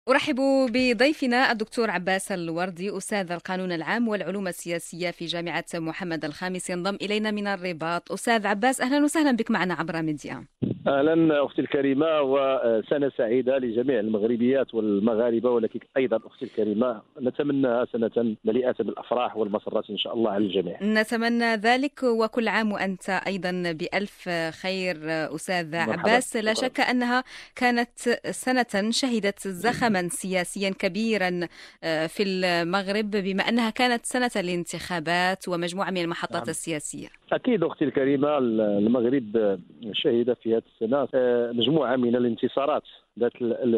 أرحب بضيفنا الدكتور عباس الوردي، أستاذ القانون العام والعلوم السياسية في جامعة محمد الخامس، ينضم إلينا من الرباط. أستاذ عباس، أهلا وسهلا بك معنا عبر ميديا. اهلا اختي الكريمه، وسنه سعيده لجميع المغربيات والمغاربه، ولكن ايضا اختي الكريمه نتمنى سنه مليئه بالافراح والمسرات ان شاء الله على الجميع. نتمنى ذلك، وكل عام وأنت أيضا بألف خير. أستاذ مرحبا، عباس، لا شكرا. شك أنها كانت سنة شهدت زخما سياسيا كبيرا في المغرب، بما أنها كانت سنة الانتخابات ومجموعة من المحطات نعم، السياسية. اكيد اختي الكريمه، المغرب شهد في هذه السنه مجموعه من الانتصارات ذات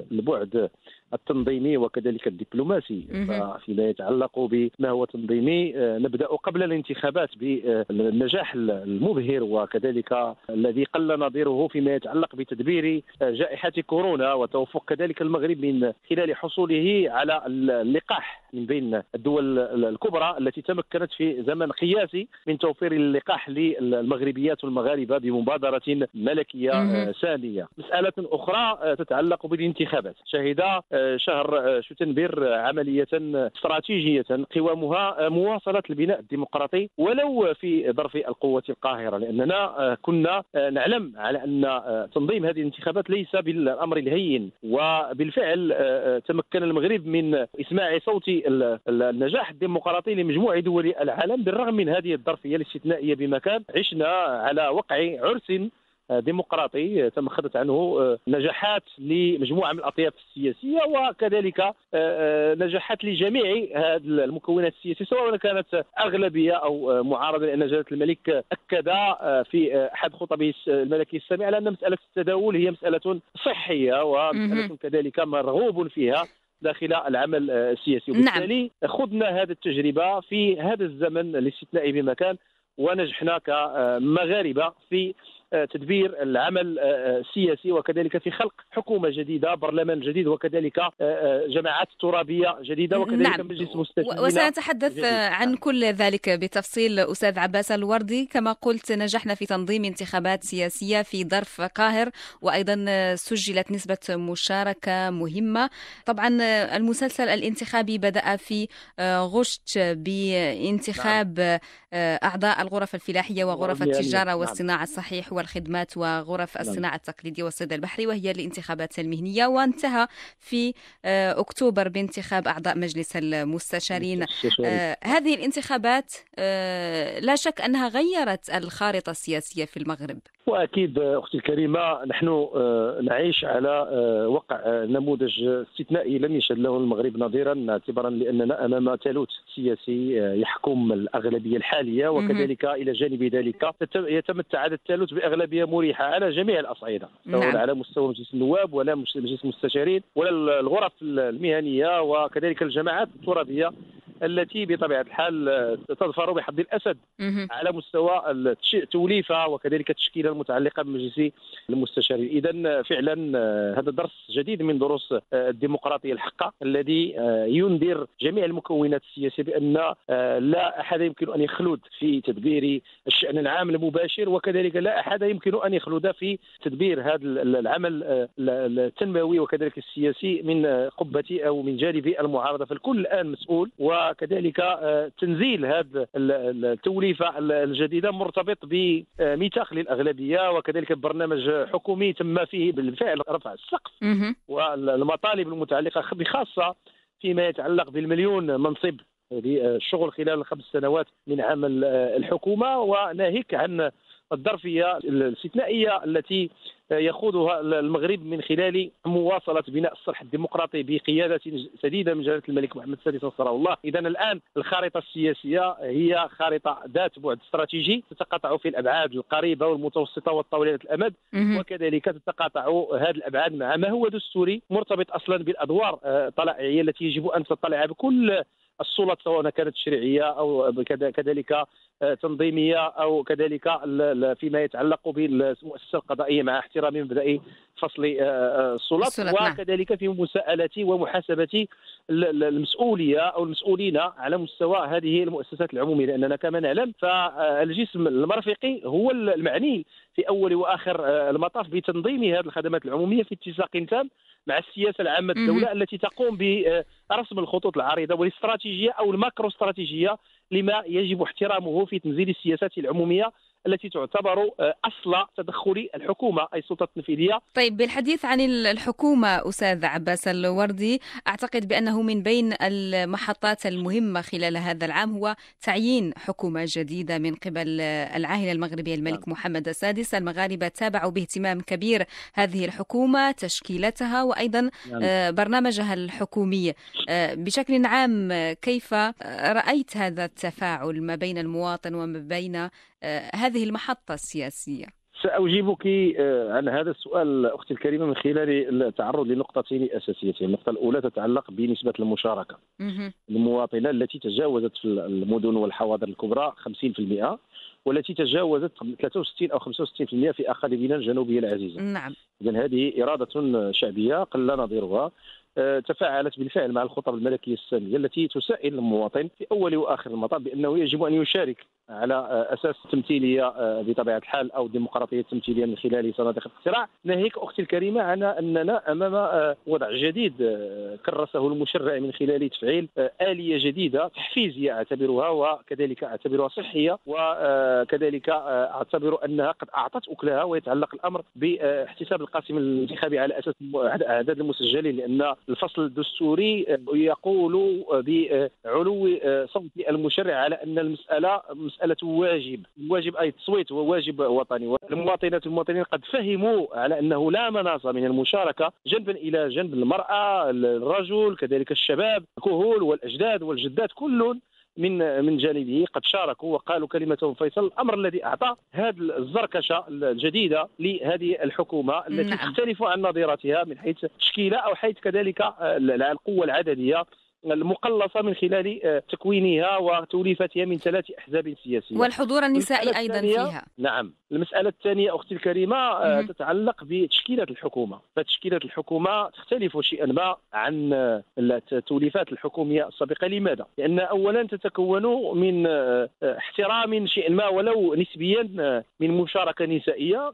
البعد التنظيمي وكذلك الدبلوماسي. مهم. فيما يتعلق بما هو تنظيمي، نبدا قبل الانتخابات بالنجاح المبهر وكذلك الذي قل نظيره فيما يتعلق بتدبير جائحه كورونا، وتوفق كذلك المغرب من خلال حصوله على اللقاح من بين الدول الكبرى التي تمكنت في زمن قياسي من توفير اللقاح للمغربيات والمغاربه بمبادره ملكيه مهم. ساميه. مساله اخرى تتعلق بالانتخابات. شهد شهر شتنبر عمليه استراتيجيه قوامها مواصله البناء الديمقراطي ولو في ظرف القوه القاهره، لاننا كنا نعلم على ان تنظيم هذه الانتخابات ليس بالامر الهين، وبالفعل تمكن المغرب من اسماع صوت النجاح الديمقراطي لمجموع دول العالم بالرغم من هذه الظرفيه الاستثنائيه بمكان. عشنا على وقع عرس ديمقراطي تمخضت عنه نجاحات لمجموعه من الاطياف السياسيه، وكذلك نجاحات لجميع هذه المكونات السياسيه سواء كانت اغلبيه او معارضه، لان جلاله الملك اكد في احد خطبه الملكي السامي على ان مساله التداول هي مساله صحيه مهم. ومساله كذلك مرغوب فيها داخل العمل السياسي. نعم. وبالتالي خضنا هذه التجربه في هذا الزمن الاستثنائي بمكان، ونجحنا كمغاربه في تدبير العمل السياسي وكذلك في خلق حكومة جديدة، برلمان جديد، وكذلك جماعات ترابية جديدة، وكذلك نعم، مجلس مستشارين وسنتحدث جديد. عن كل ذلك بتفصيل. أستاذ عباس الوردي، كما قلت نجحنا في تنظيم انتخابات سياسية في ظرف قاهر، وأيضا سجلت نسبة مشاركة مهمة. طبعا المسلسل الانتخابي بدأ في غشت نعم، بانتخاب أعضاء الغرف الفلاحية وغرف المهنية. التجارة نعم، والصناعة الصحيح والخدمات وغرف نعم، الصناعة التقليدية والصيد البحري، وهي الانتخابات المهنية، وانتهى في أكتوبر بانتخاب أعضاء مجلس المستشارين. مستشارين. هذه الانتخابات لا شك أنها غيرت الخارطة السياسية في المغرب. واكيد اختي الكريمه، نحن نعيش على وقع نموذج استثنائي لم يشهد له المغرب نظيرا، اعتبارا لاننا امام ثالوث سياسي يحكم الاغلبيه الحاليه، مهم. وكذلك الى جانب ذلك يتمتع هذا الثالوث باغلبيه مريحه على جميع الاصعده، سواء نعم. على مستوى مجلس النواب ولا مجلس المستشارين ولا الغرف المهنيه وكذلك الجماعات الترابيه التي بطبيعه الحال تظفر بحظ الاسد مهم. على مستوى التوليفه وكذلك التشكيله المتعلقه بمجلس المستشارين. اذا فعلا هذا درس جديد من دروس الديمقراطيه الحقه، الذي ينذر جميع المكونات السياسيه بان لا احد يمكن ان يخلد في تدبير الشان العام المباشر، وكذلك لا احد يمكن ان يخلد في تدبير هذا العمل التنموي وكذلك السياسي من قبه او من جانب المعارضه. فالكل الان مسؤول، وكذلك تنزيل هذا التوليفه الجديده مرتبط بميثاق للاغلبيه وكذلك برنامج حكومي تم فيه بالفعل رفع السقف مهم. والمطالب المتعلقه بخاصه فيما يتعلق بالمليون منصب للشغل خلال الخمس سنوات من عمل الحكومه، وناهيك عن الظرفيه الاستثنائيه التي يخوضها المغرب من خلال مواصله بناء الصلح الديمقراطي بقياده سديده من جلاله الملك محمد السادس نصره الله. اذا الان الخارطه السياسيه هي خارطه ذات بعد استراتيجي تتقاطع في الابعاد القريبه والمتوسطه والطويله الامد، مهم. وكذلك تتقاطع هذه الابعاد مع ما هو دستوري مرتبط اصلا بالادوار الطلائعيه التي يجب ان تطلع بكل السلطات، سواء كانت تشريعيه او كذلك تنظيميه او كذلك فيما يتعلق بالمؤسسه القضائيه، مع احترام مبدئي فصل السلط، نعم. وكذلك في مساءلة ومحاسبة المسؤولية أو المسؤولين على مستوى هذه المؤسسات العمومية، لأننا كما نعلم فالجسم المرفقي هو المعني في أول وآخر المطاف بتنظيم هذه الخدمات العمومية في اتساق تام مع السياسة العامة الدولة التي تقوم برسم الخطوط العريضة والاستراتيجية أو الماكرو استراتيجية لما يجب احترامه في تنزيل السياسات العمومية التي تعتبر أصل تدخل الحكومة أي السلطة التنفيذية. طيب، بالحديث عن الحكومة أستاذ عباس الوردي، أعتقد بأنه من بين المحطات المهمة خلال هذا العام هو تعيين حكومة جديدة من قبل العاهل المغربي الملك محمد السادس. المغاربة تابعوا باهتمام كبير هذه الحكومة، تشكيلتها وأيضا برنامجها الحكومي بشكل عام. كيف رأيت هذا التفاعل ما بين المواطن وما بين هذه المحطة السياسية؟ سأجيبك عن هذا السؤال أختي الكريمة من خلال التعرض لنقطتين أساسيتين. النقطة الأولى تتعلق بنسبة المشاركة المواطنة التي تجاوزت في المدن والحواضر الكبرى 50%، والتي تجاوزت 63 أو 65% في أقاليمنا الجنوبية العزيزة. نعم. إذن هذه إرادة شعبية قل نظيرها، تفاعلت بالفعل مع الخطب الملكية السامية التي تسائل المواطن في أول وآخر المطاف بأنه يجب أن يشارك على أساس التمثيلية بطبيعة الحال أو الديمقراطية التمثيلية من خلال صناديق الاقتراع. ناهيك أختي الكريمة عن أننا أمام وضع جديد كرسه المشرع من خلال تفعيل آلية جديدة تحفيزية أعتبرها، وكذلك أعتبرها صحية، وكذلك أعتبر أنها قد أعطت أكلها، ويتعلق الأمر باحتساب القاسم الانتخابي على أساس أعداد المسجلين، لأن الفصل الدستوري يقول بعلو صوت المشرع على أن المسألة مسألة واجب أي التصويت هو واجب وطني، والمواطنات والمواطنين قد فهموا على أنه لا مناص من المشاركة جنبا إلى جنب المرأة، الرجل، كذلك الشباب، الكهول والأجداد والجدات، كل من جانبه قد شاركوا وقالوا كلمتهم فيصل. الأمر الذي أعطى هذه الزركشة الجديدة لهذه الحكومة التي تختلف عن نظيرتها من حيث تشكيلة أو حيث كذلك القوة العددية المقلصة من خلال تكوينها وتوليفتها من 3 أحزاب سياسية والحضور النسائي أيضا فيها. نعم. المسألة الثانية أختي الكريمة تتعلق بتشكيلة الحكومة. فتشكيلة الحكومة تختلف شيئا ما عن التوليفات الحكومية السابقة. لماذا؟ لأن أولا تتكون من احترام شيئا ما ولو نسبيا من مشاركة نسائية،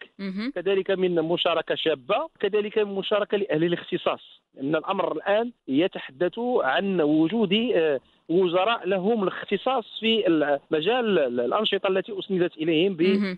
كذلك من مشاركة شابة، كذلك من مشاركة لأهل الاختصاص. لأن الأمر الآن يتحدث عن وجود وزراء لهم الاختصاص في مجال الأنشطة التي أسندت إليهم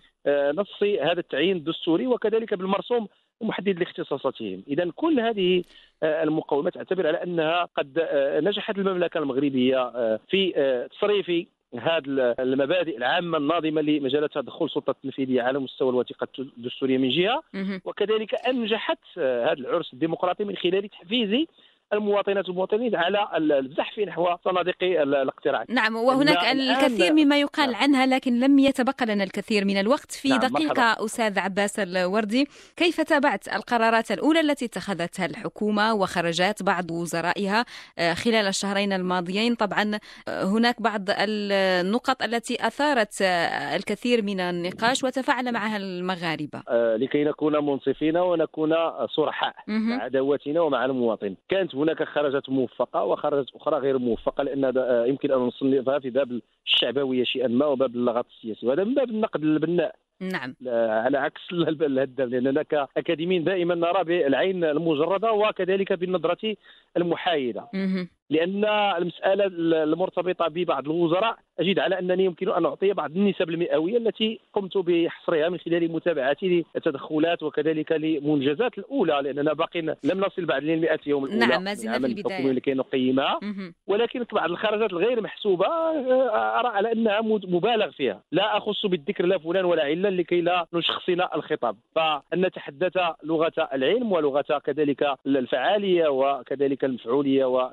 بنص هذا التعيين الدستوري، وكذلك بالمرسوم محدد لاختصاصاتهم. إذن كل هذه المقومات أعتبر على أنها قد نجحت المملكة المغربية في تصريف هذه المبادئ العامة الناظمة لمجالات تدخل السلطة التنفيذية على مستوى الوثيقة الدستورية من جهة، وكذلك أنجحت هذا العرس الديمقراطي من خلال تحفيز المواطنات والمواطنين على الزحف نحو صناديق الاقتراع. نعم، وهناك الكثير مما يقال عنها، لكن لم يتبقى لنا الكثير من الوقت. في دقيقة أستاذ عباس الوردي، كيف تابعت القرارات الأولى التي اتخذتها الحكومة وخرجات بعض وزرائها خلال الشهرين الماضيين؟ طبعا هناك بعض النقط التي أثارت الكثير من النقاش وتفاعل معها المغاربة. لكي نكون منصفين ونكون صرحاء مع عدواتنا ومع المواطن، كانت هناك خرجات موفقة وخرجات أخرى غير موفقة، لأن يمكن أن نصنفها في باب الشعبوية شيئا ما وباب اللغط السياسي، وهذا من باب النقد البناء. نعم. على عكس الهدام، لأننا كأكاديميين دائما نرى بالعين المجردة وكذلك بالنظرة المحايدة. لأن المسألة المرتبطة ببعض الوزراء أجد على أنني يمكن أن أعطي بعض النسب المئوية التي قمت بحصرها من خلال متابعتي للتدخلات وكذلك للمنجزات الأولى، لأننا باقي لم نصل بعد ل100 يوم الأولى. نعم، ما زلنا في البداية لكي نقيمها. ولكن بعض الخرجات الغير محسوبة أرى على أنها مبالغ فيها. لا أخص بالذكر لا فلان ولا علان لكي لا نشخصن الخطاب، فأن نتحدث لغة العلم ولغة كذلك الفعالية وكذلك المفعولية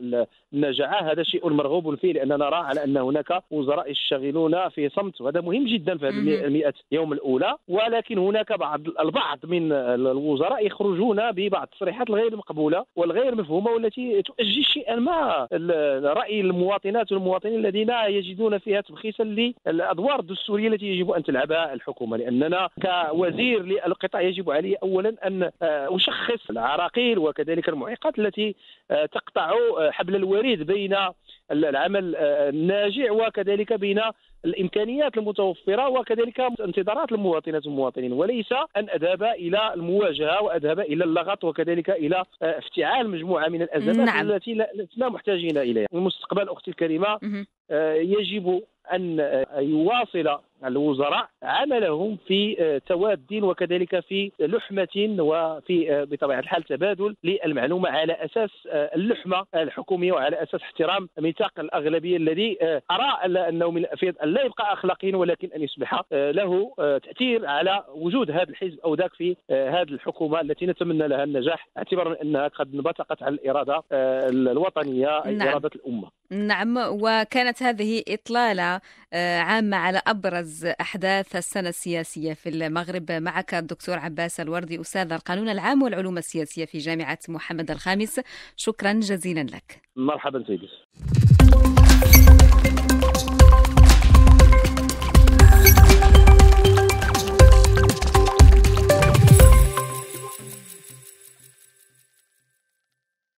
النجاعة. هذا شيء مرغوب فيه، لأننا نرى على أن هناك وزراء يشتغلون في صمت، وهذا مهم جدا في هذه 100 يوم الأولى. ولكن هناك البعض من الوزراء يخرجون ببعض التصريحات الغير مقبولة والغير مفهومة، والتي تؤجج شيئا ما رأي المواطنات والمواطنين الذين يجدون فيها تبخيسا للأدوار الدستورية التي يجب أن تلعبها الحكومة. لأننا كوزير للقطاع يجب علي أولا أن أشخص العراقيل وكذلك المعيقات التي تقطع حبل الوريد بين العمل الناجع وكذلك بين الإمكانيات المتوفرة وكذلك انتظارات المواطنات والمواطنين، وليس أن أذهب إلى المواجهة وأذهب إلى اللغط وكذلك إلى افتعال مجموعة من الأزمات التي لسنا محتاجين إليها. المستقبل أختي الكريمة يجب أن يواصل الوزراء عملهم في تواد وكذلك في لحمة وفي بطبيعة الحال تبادل للمعلومة على أساس اللحمة الحكومية وعلى أساس احترام ميثاق الأغلبية الذي أرى أنه من أن لا يبقى أخلاقيا ولكن أن يصبح له تأثير على وجود هذا الحزب أو ذاك في هذه الحكومة التي نتمنى لها النجاح، اعتبارا أنها قد انبثقت عن الإرادة الوطنية، إرادة الأمة. نعم، وكانت هذه إطلالة عامة على أبرز أحداث السنة السياسية في المغرب. معك الدكتور عباس الوردي، أستاذ القانون العام والعلوم السياسية في جامعة محمد الخامس، شكرا جزيلا لك. مرحبا سيدي.